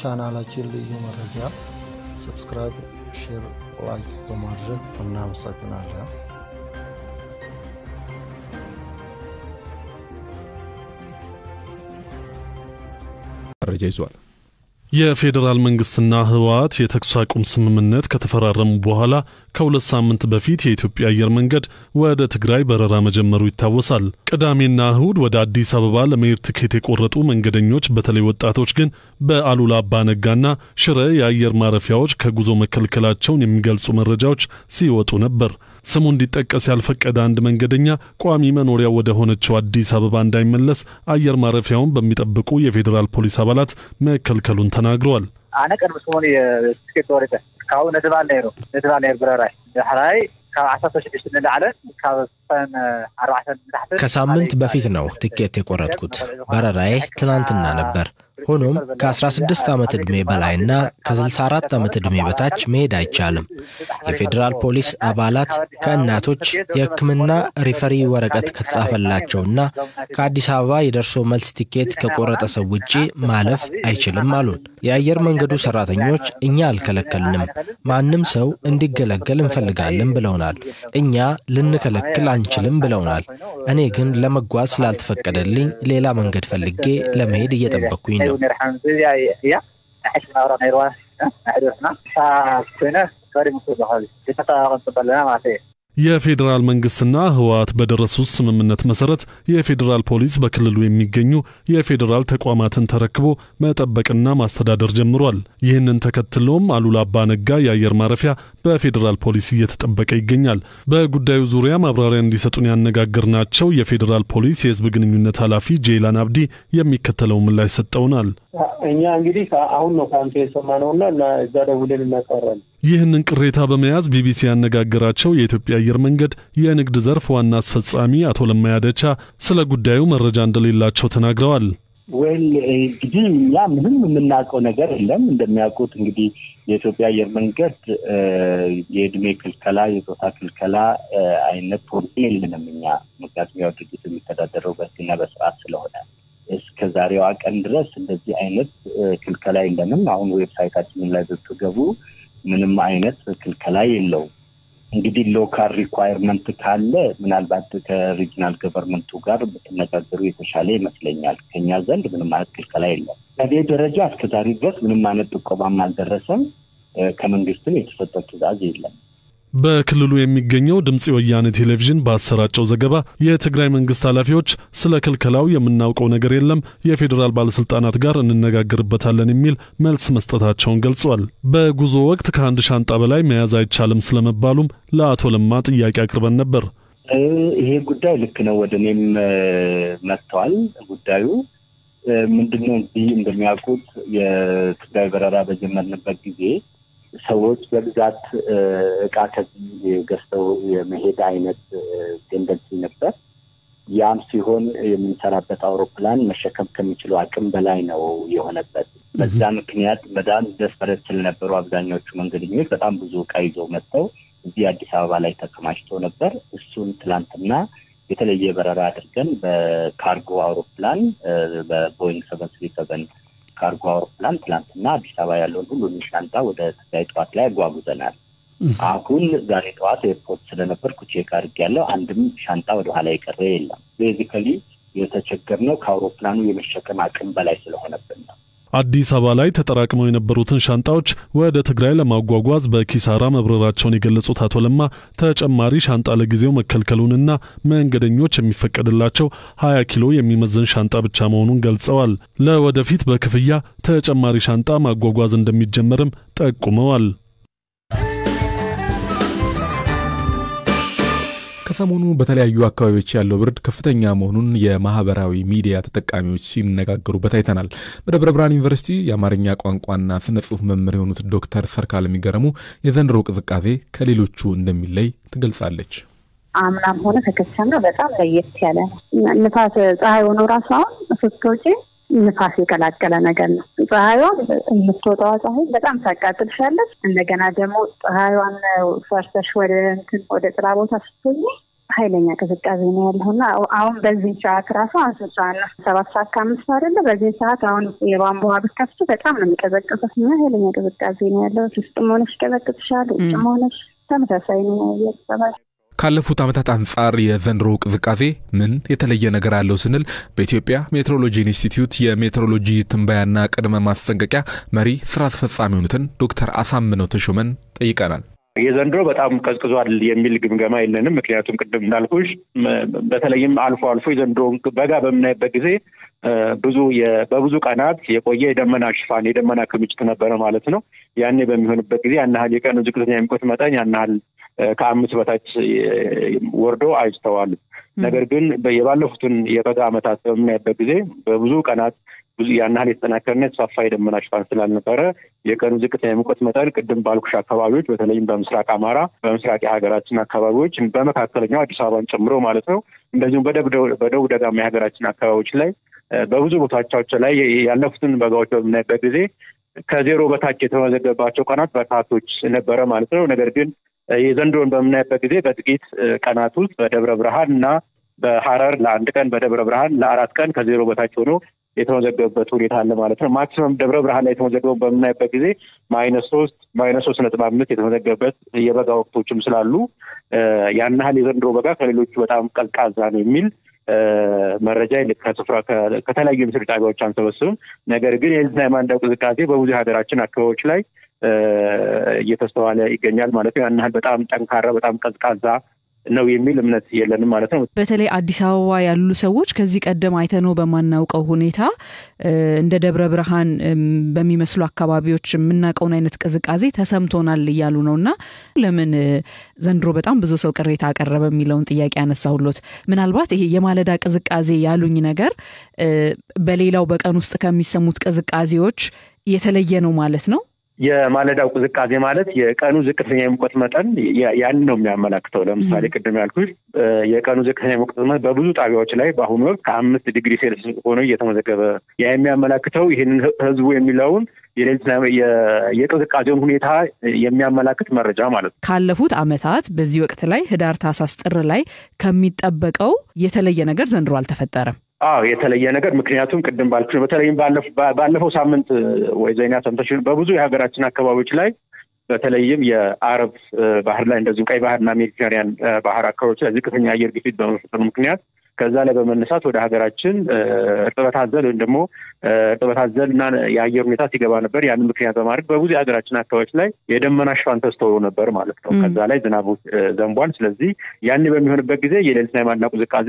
ለቻናላችን ልዩ መረጃ ሰብስክራይብ ሼር ላይክ በማድረግ እናመሰግናለን መረጃ ይዟል የፌደራል መንግስትና ህወሓት የተኩስ አቁም ስምምነት ከተፈራረሙ በኋላ ከሁለት ሳምንት በፊት የኢትዮጵያ አየር መንገድ ወደ ትግራይ በረራ መጀመሩ ይታወሳል። ቅዳሜና እሁድ ወደ አዲስ አበባ ለመሄድ ትኬት የቆረጡ መንገደኞች በተለይ ወጣቶች ግን በአሉላ አባ ነጋና ሽረ የአየር ማረፊያዎች ከጉዞ መከልከላቸውን የሚገልጹ መረጃዎች ሲወጡ ነበር። ስሙ እንዲጠቀስ ያልፈቀደ አንድ መንገደኛ ቋሚ መኖሪያ ወደ ሆነችው አዲስ አበባ እንዳይመለስ አየር ማረፊያውን በሚጠብቁ የፌደራል ፖሊስ አባላት መከልከሉን ተናግረዋል። أنا كان مسؤول يسكت ورثة كاو ندبان نير براي حراي كعصاص بيشتنا على كان 4 ከሳምንት በፊት ነው ትኬት የቆረጥኩት በረራዬ ትናንትና ነበር ሆኖም ከ16 ዓመት ዕድሜ በላይና ከ64 ዓመት ዕድሜ በታች መሄድ አይቻልም የፌደራል ፖሊስ አባላት ከእናቶች የሕክምና ሪፈሪ ወረቀት ከተጻፈላቸውና ከአዲስ አበባ የደርሶ መልስ ትኬት ከቆረጠ ሰው ውጪ ማለፍ አይችልም አሉን የአየር መንገዱ ሰራተኞች እኛ አልከለከልንም ማንንም ሰው እንዲገለገል እንፈልጋለን ብለውናል እኛ ልንከለክል አንችልም ብለውናል እኔ ግን ለመጓዝ ስላልተፈቀደልኝ ሌላ መንገድ ፈልጌ ለመሄድ እየጠበቅኩኝ ነው የፌደራል መንግስትና ህወሓት በደረሱት ስምምነት መሰረት የፌደራል ፖሊስ በክልሉ የሚገኙ የፌደራል ተቋማትን ተረክቦ መጠበቅና ማስተዳደር ጀምሯል። ይህንን ተከትሎም አሉላ አባ ነጋ የአየር ማረፊያ በፌደራል ፖሊስ እየተጠበቀ ይገኛል። በጉዳዩ ዙሪያ ማብራሪያ እንዲሰጡን ያነጋገርናቸው የፌደራል ፖሊስ የህዝብ ግንኙነት ኃላፊ ጄላን አብዲ የሚከተለው ምላሽ ሰጠውናል። እኛ እንግዲህ አሁን ነው ካንተ የሰማነውና እዛ ደውለን እናቀርባለን ይህንን ቅሬታ በመያዝ ቢቢሲ ያነጋገራቸው የኢትዮጵያ አየር መንገድ የንግድ ዘርፍ ዋና አስፈጻሚ አቶ ለማያደቻ ስለ ጉዳዩ መረጃ እንደሌላቸው ተናግረዋል። እንግዲህ ያ ምንም የምናውቀው ነገር የለም እንደሚያውቁት እንግዲህ የኢትዮጵያ አየር መንገድ የእድሜ ክልከላ የጾታ ክልከላ አይነት ፖሊሲ የለንም እኛ ምክንያቱም ያው ድርጅቱ የሚተዳደረው በስና በስርዓት ስለሆነ እስከዛሬው ቀን ድረስ እንደዚህ አይነት ክልከላ የለንም አሁን ዌብሳይታችን ላይ ብትገቡ ምንም አይነት ክልከላ የለው እንግዲህ ሎካል ሪኳየርመንት ካለ ምናልባት ከሪጂናል ገቨርንመንቱ ጋር በተነጋገሩ የተሻለ ይመስለኛል ከኛ ዘንድ ምንም አይነት ክልከላ የለም በዚህ ደረጃ እስከዛሬ ድረስ ምንም አይነት ጥቆማም አልደረሰም ከመንግስትም የተሰጠ ትዕዛዝ የለም በክልሉ የሚገኘው ድምጽ ወያኔ ቴሌቪዥን ባሰራጨው ዘገባ የትግራይ መንግስት ኃላፊዎች ስለ ክልከላው የምናውቀው ነገር የለም የፌደራል ባለስልጣናት ጋር እንነጋገርበታለን የሚል መልስ መስጠታቸውን ገልጿል። በጉዞ ወቅት ከአንድ ሻንጣ በላይ መያዝ አይቻልም ስለመባሉም ለአቶ ለማ ጥያቄ አቅርበን ነበር። ይሄ ጉዳይ ልክ ነው ወደኔም መጥቷል ጉዳዩ ምንድነው እንደሚያውቁት የትግራይ በረራ በጀመርንበት ጊዜ ሰዎች በብዛት እቃ ከዚህ ገዝተው የመሄድ አይነት ቴንደንሲ ነበር ያም ሲሆን የምንሰራበት አውሮፕላን መሸከም ከሚችለው አቅም በላይ ነው የሆነበት በዛ ምክንያት በጣም ደስፐሬት ስለነበሩ አብዛኞቹ መንገደኞች በጣም ብዙ እቃ ይዘው መጥተው እዚህ አዲስ አበባ ላይ ተከማችተው ነበር እሱን ትላንትና የተለየ በረራ አድርገን በካርጎ አውሮፕላን በቦይንግ 737 ካርጎ አውሮፕላን ትላንትና አዲስ አበባ ያለውን ሁሉ ሻንጣ ወደ ትግራይ ጧት ላይ አጓጉዘናል አሁን ዛሬ ጧት ኤርፖርት ስለነበርኩ ቼክ አድርጌያለሁ አንድም ሻንጣ ወደ ኋላ የቀረ የለም ቤዚካሊ የተቸገርነው ከአውሮፕላኑ የመሸከም አቅም በላይ ስለሆነብን ነው አዲስ አበባ ላይ ተጠራቅመው የነበሩትን ሻንጣዎች ወደ ትግራይ ለማጓጓዝ በኪሳራ መብረራቸውን የገለጹት አቶ ለማ ተጨማሪ ሻንጣ ለጊዜው መከልከሉንና መንገደኞች የሚፈቀድላቸው 20 ኪሎ የሚመዘን ሻንጣ ብቻ መሆኑን ገልጸዋል። ለወደፊት በክፍያ ተጨማሪ ሻንጣ ማጓጓዝ እንደሚጀመርም ጠቁመዋል። ከሰሞኑ በተለያዩ አካባቢዎች ያለው ብርድ ከፍተኛ መሆኑን የማህበራዊ ሚዲያ ተጠቃሚዎች ሲነጋገሩበት አይተናል። በደብረ ብርሃን ዩኒቨርሲቲ የአማርኛ ቋንቋና ስነ ጽሑፍ መምህር የሆኑት ዶክተር ሰርካለም ይገረሙ የዘንድሮ ቅዝቃዜ ከሌሎቹ እንደሚለይ ትገልጻለች። አምናም ሆነ ተከሰና በጣም ለየት ያለ ንፋስ ፀሐይ ሆኖ ራሷን ስትወጪ ንፋስ የቀላቀለ ነገር ነው ፀሐይዋን የምትወጣው ፀሐይ በጣም ታቃጥልሻለች እንደገና ደግሞ ፀሐይዋን ፈርሰሽ ወደ ጥላ ቦታ ስትሆኚ ኃይለኛ ቅዝቃዜ ነው ያለውና አሁን በዚህ ሰዓት ራሱ 10 ሰዓት ነው 7 ሰዓት ከ5 አይደለ በዚህ ሰዓት አሁን የቧንቧ ብትከፍቱ በጣም ነው የሚቀዘቅዘው እና ኃይለኛ ቅዝቃዜ ነው ያለው ውስጥም ሆነሽ ቀዘቅዝሻል ውጭም ሆነሽ ተመሳሳይ ነው ያለው ካለፉት ዓመታት አንፃር የዘንድሮ ቅዝቃዜ ምን የተለየ ነገር አለው ስንል በኢትዮጵያ ሜትሮሎጂ ኢንስቲትዩት የሜትሮሎጂ ትንበያና ቅድመ ማስጠንቀቂያ መሪ ስራ አስፈጻሚ ሆኑትን ዶክተር አሳምነው ተሾመን ጠይቀናል። የዘንድሮ በጣም ቀዝቅዟል የሚል ግምገማ የለንም። ምክንያቱም ቅድም እንዳልኩሽ በተለይም አልፎ አልፎ የዘንድሮ በጋ በምናይበት ጊዜ በብዙ ቀናት የቆየ የደመና ሽፋን የደመና ክምችት ነበረ ማለት ነው። ያኔ በሚሆንበት ጊዜ ያን ያህል የቀኑ ዝቅተኛ የሙቀት መጠን ያን ያህል ከ5 በታች ወርዶ አይስተዋልም። ነገር ግን የባለፉትን የበጋ ዓመታት በምናይበት ጊዜ በብዙ ቀናት ያን ያህል የተጠናከረና የተስፋፋ የደመና ሽፋን ስላልነበረ የቀኑ ዝቅተኛ የሙቀት መጠን ቅድም ባልኩሽ አካባቢዎች በተለይም በምስራቅ አማራ በምስራቅ የሀገራችን አካባቢዎች በመካከለኛው አዲስ አበባን ጨምሮ ማለት ነው እንደዚሁም በደቡብ ደጋማ የሀገራችን አካባቢዎች ላይ በብዙ ቦታዎች ላይ ያለፉትን በጋዎች በምናይበት ጊዜ ከዜሮ በታች የተመዘገባቸው ቀናት በርካቶች ነበረ ማለት ነው። ነገር ግን የዘንድሮን በምናይበት ጊዜ በጥቂት ቀናት ውስጥ በደብረ ብርሃንና በሐረር ለአንድ ቀን በደብረ ብርሃን ለ4 ቀን ከዜሮ በታች ሆኖ የተመዘገበበት ሁኔታ አለ ማለት ነው። ማክሲመም ደብረ ብርሃን ላይ የተመዘገበው በምናይበት ጊዜ -3.5 የተመዘገበበት የበጋ ወቅቶችም ስላሉ ያን ያህል የዘንድሮ በጋ ከሌሎቹ በጣም ቀዝቃዛ ነው የሚል መረጃ ከስፍራ ከተለያዩ ምስል ጣቢያዎች አንሰበስብም። ነገር ግን የዝናብ ማንዳው ቅዝቃዜ በብዙ ሀገራችን አካባቢዎች ላይ እየተስተዋለ ይገኛል ማለት ነው። ያን ያህል በጣም ጠንካራ በጣም ቀዝቃዛ ነው የሚል እምነት የለንም ማለት ነው። በተለይ አዲስ አበባ ያሉ ሰዎች ከዚህ ቀደም አይተነው በማናውቀው ሁኔታ እንደ ደብረ ብርሃን በሚመስሉ አካባቢዎች የምናውቀውን አይነት ቅዝቃዜ ተሰምቶናል እያሉ ነውና ለምን ዘንድሮ በጣም ብዙ ሰው ቅሬታ አቀረበ የሚለውን ጥያቄ ያነሳውሎት ምናልባት ይሄ የማለዳ ቅዝቃዜ ያሉኝ ነገር በሌላው በቀን ውስጥ ከሚሰሙት ቅዝቃዜዎች የተለየ ነው ማለት ነው። የማለዳው ቅዝቃዜ ማለት የቀኑ ዝቅተኛ የሙቀት መጠን ያን ነው የሚያመላክተው። ለምሳሌ ቅድም ያልኩሽ የቀኑ ዝቅተኛ የሙቀት መጠን በብዙ ጣቢያዎች ላይ በአሁኑ ወቅት ከ5 ዲግሪ ሴልሲየስ ሆኖ እየተመዘገበ የሚያመላክተው ይሄንን ህዝቡ የሚለውን የቅዝቃዜውን ሁኔታ የሚያመላክት መረጃ ማለት ነው። ካለፉት ዓመታት በዚህ ወቅት ላይ ህዳር ታህሳስ ጥር ላይ ከሚጠበቀው የተለየ ነገር ዘንድሮ አልተፈጠረም። የተለየ ነገር ምክንያቱም ቅድም ባልኩሽ በተለይም ባለፈው ሳምንት ወይ ዘይና ሰምተሽ በብዙ የሀገራችን አካባቢዎች ላይ በተለይም የአረብ ባህር ላይ እንደዚሁ ቀይ ባህርና ሜዲተራኒያን ባህር አካባቢዎች ላይ ዝቅተኛ አየር ግፊት በመፈጠሩ ምክንያት ከዛ ላይ በመነሳት ወደ ሀገራችን እርጥበት አዘል ወይም ደግሞ እርጥበት አዘልና የአየር ሁኔታ ሲገባ ነበር። ያን ምክንያት በማድረግ በብዙ የሀገራችን አካባቢዎች ላይ የደመና ሽፋን ተስተውሎ ነበር ማለት ነው። ከዛ ላይ ዝናቡ ዘንቧል። ስለዚህ ያን በሚሆንበት ጊዜ የሌሊትና የማታ ቅዝቃዜ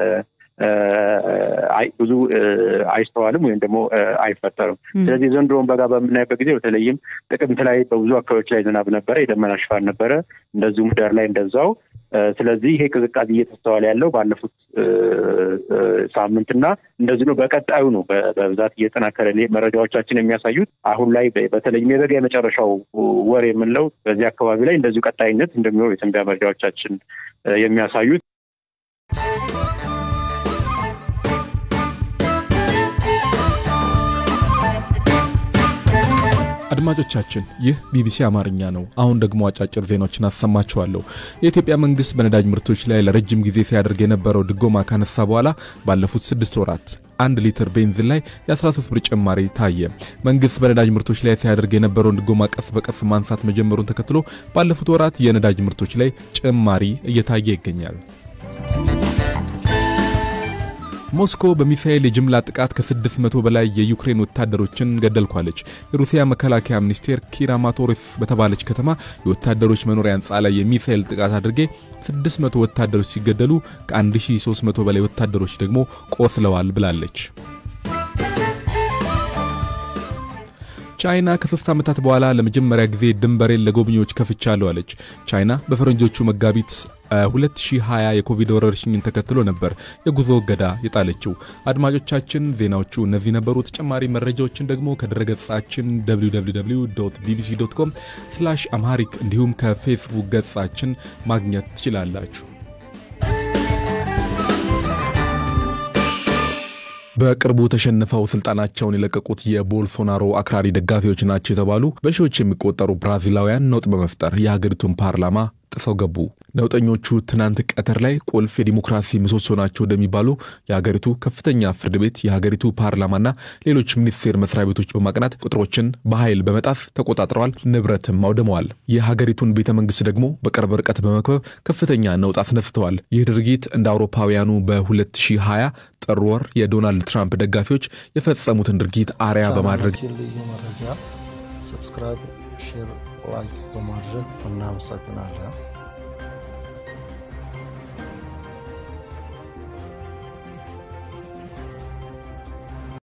ብዙ አይስተዋልም ወይም ደግሞ አይፈጠርም። ስለዚህ ዘንድሮን በጋ በምናይበት ጊዜ በተለይም ጥቅምት ላይ በብዙ አካባቢዎች ላይ ዝናብ ነበረ፣ የደመና ሽፋን ነበረ፣ እንደዚሁም ህዳር ላይ እንደዛው። ስለዚህ ይሄ ቅዝቃዜ እየተስተዋለ ያለው ባለፉት ሳምንትና እንደዚህ ነው በቀጣዩ ነው በብዛት እየተጠናከረ መረጃዎቻችን የሚያሳዩት። አሁን ላይ በተለይም የበጋ የመጨረሻው ወር የምንለው በዚህ አካባቢ ላይ እንደዚሁ ቀጣይነት እንደሚኖር የትንበያ መረጃዎቻችን የሚያሳዩት። አድማጮቻችን ይህ ቢቢሲ አማርኛ ነው። አሁን ደግሞ አጫጭር ዜናዎችን አሰማችኋለሁ። የኢትዮጵያ መንግስት በነዳጅ ምርቶች ላይ ለረጅም ጊዜ ሲያደርግ የነበረው ድጎማ ካነሳ በኋላ ባለፉት 6 ወራት 1 ሊትር ቤንዚን ላይ የ13 ብር ጭማሪ ታየ። መንግስት በነዳጅ ምርቶች ላይ ሲያደርግ የነበረውን ድጎማ ቀስ በቀስ ማንሳት መጀመሩን ተከትሎ ባለፉት ወራት የነዳጅ ምርቶች ላይ ጭማሪ እየታየ ይገኛል። ሞስኮ በሚሳኤል የጅምላ ጥቃት ከ600 በላይ የዩክሬን ወታደሮችን ገደልኳለች። የሩሲያ መከላከያ ሚኒስቴር ኪራማቶሪፍ በተባለች ከተማ የወታደሮች መኖሪያ ህንጻ ላይ የሚሳኤል ጥቃት አድርጌ 600 ወታደሮች ሲገደሉ ከ1300 በላይ ወታደሮች ደግሞ ቆስለዋል ብላለች። ቻይና ከ3 ዓመታት በኋላ ለመጀመሪያ ጊዜ ድንበሬን ለጎብኚዎች ከፍቻለሁ አለች። ቻይና በፈረንጆቹ መጋቢት 2020 የኮቪድ ወረርሽኝን ተከትሎ ነበር የጉዞ እገዳ የጣለችው። አድማጮቻችን ዜናዎቹ እነዚህ ነበሩ። ተጨማሪ መረጃዎችን ደግሞ ከድረገጻችን www.bbc.com/amharic እንዲሁም ከፌስቡክ ገጻችን ማግኘት ትችላላችሁ። በቅርቡ ተሸንፈው ስልጣናቸውን የለቀቁት የቦልሶናሮ አክራሪ ደጋፊዎች ናቸው የተባሉ በሺዎች የሚቆጠሩ ብራዚላውያን ነውጥ በመፍጠር የሀገሪቱን ፓርላማ ጥሰው ገቡ። ነውጠኞቹ ትናንት ቀትር ላይ ቁልፍ የዲሞክራሲ ምሰሶ ናቸው እንደሚባሉ የሀገሪቱ ከፍተኛ ፍርድ ቤት፣ የሀገሪቱ ፓርላማና ሌሎች ሚኒስቴር መስሪያ ቤቶች በማቅናት ቁጥሮችን በኃይል በመጣስ ተቆጣጥረዋል፣ ንብረትም አውድመዋል። የሀገሪቱን ቤተ መንግስት ደግሞ በቅርብ ርቀት በመክበብ ከፍተኛ ነውጥ አስነስተዋል። ይህ ድርጊት እንደ አውሮፓውያኑ በ2020 ጥር ወር የዶናልድ ትራምፕ ደጋፊዎች የፈጸሙትን ድርጊት አርያ በማድረግ ሰብስክራይብ ሼር ላይክ በማድረግ እናመሰግናለን።